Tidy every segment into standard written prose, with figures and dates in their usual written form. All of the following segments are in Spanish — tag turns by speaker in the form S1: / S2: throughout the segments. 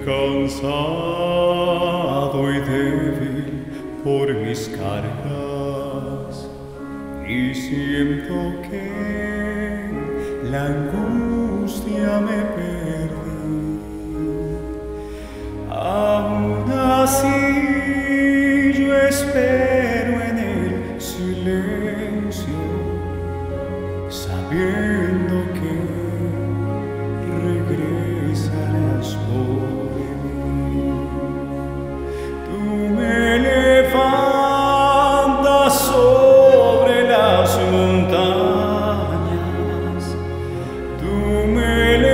S1: cansado y débil por mis cargas, y siento que la angustia me perdí. Aún así yo espero en el silencio, sabiendo que regresarás por mí. Tú me levantas sobre las montañas, tú me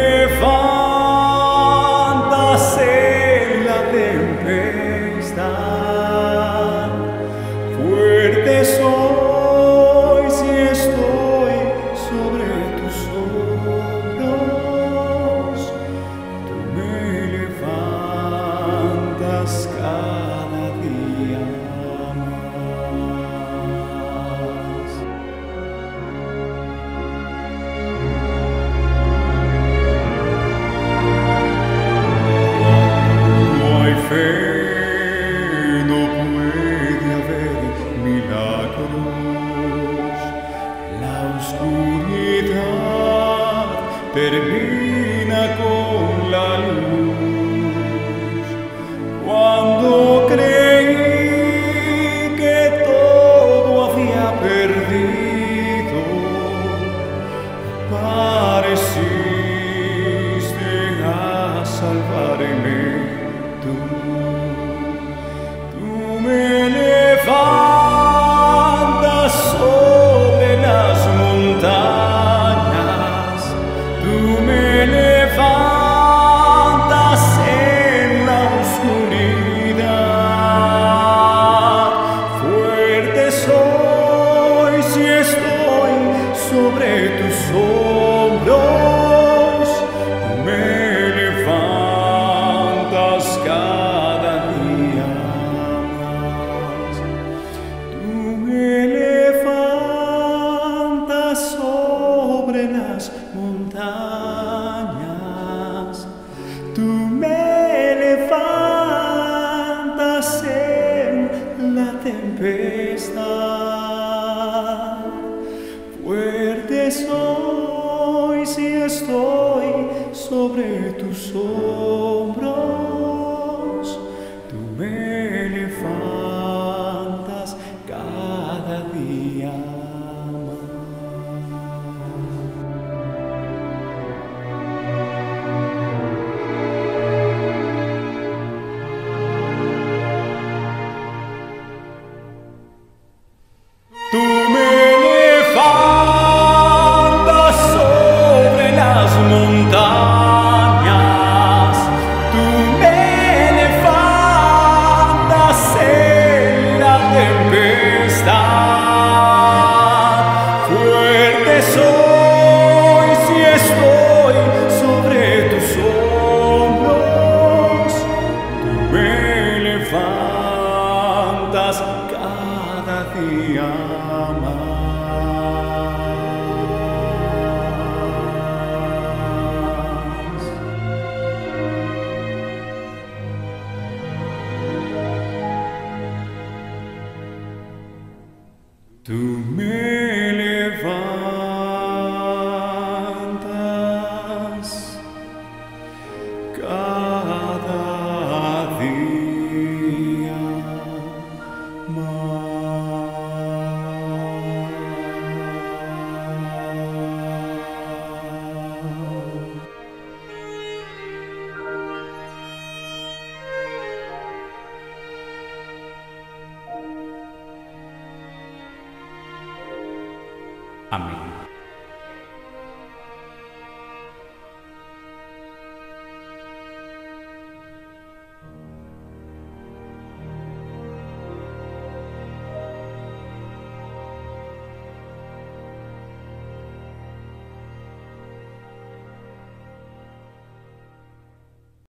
S1: levantas en la tempestad. Fuerte soy si estoy sobre tus hombros, tú me levantas cada día más. No hay fe, no puede haber milagros. La oscuridad termina con la luz. Cuando creí que todo había perdido, apareciste a salvarme tú. Tú me levantas sobre las montañas, tú me levantas en la oscuridad. Fuerte soy si estoy sobre tus hombros, tú me levantas cada día más. Tú me levantas sobre las montañas, tú me levantas en la tempestad. Fuerte soy si estoy sobre tus hombros, tú me levantas cada día más. Tú me levantas sobre las montañas, tú me levantas en la tempestad. Fuerte soy si estoy sobre tus hombros, tú me levantas cada día más. Tú me levantas cada día más. Amén.